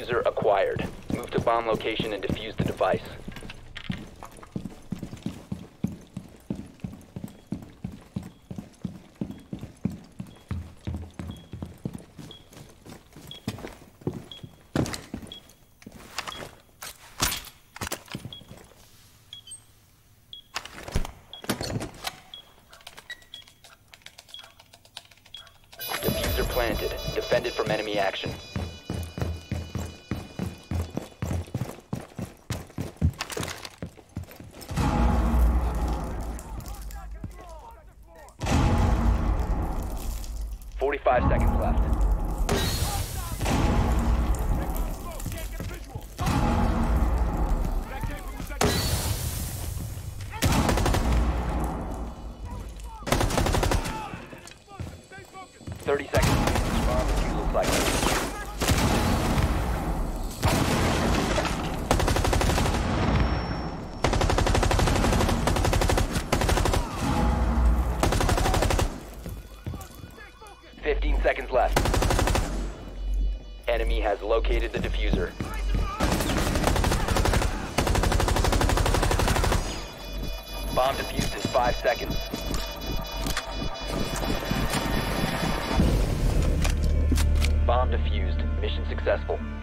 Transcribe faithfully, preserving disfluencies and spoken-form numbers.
Diffuser acquired. Move to bomb location and defuse the device. Diffuser planted. Defended from enemy action. Forty-five seconds left. Thirty seconds. Bomb defusal cycle. Fifteen seconds left. Enemy has located the diffuser. Bomb defused in five seconds. Bomb defused. Mission successful.